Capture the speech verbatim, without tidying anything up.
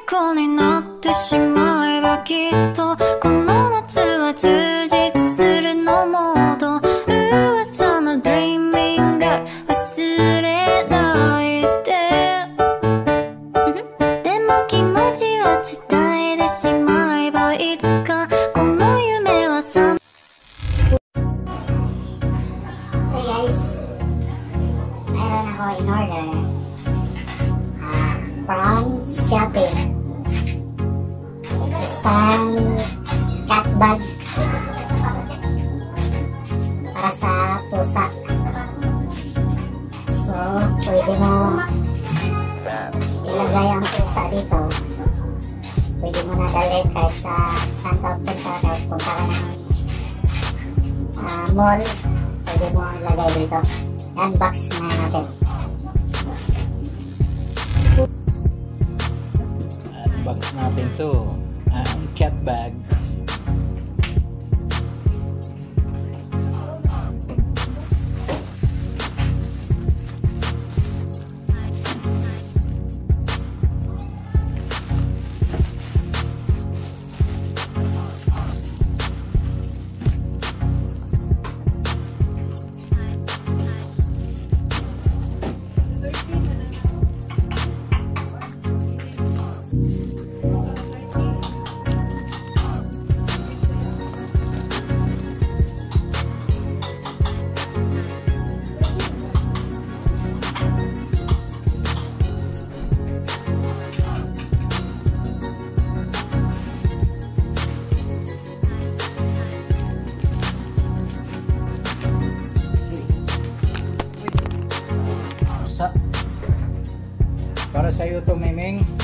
虜になってしまえばきっとこの夏は充実するのモード噂の Dreaming Girl 忘れないででも気持ちは伝えてしまえばいつかこの夢はさ Hey guys, meron ako in order uh, from Shopee isang cat bag para sa pusa. So pwede mo ilagay ang pusa dito, pwede mo na dalhin kahit sa saan ka punta, kahit punta ka ng uh, mall, pwede mo ilagay dito. Unbox na natin. Unbox natin to ang cat bag. Para sa iyo to, Memeng.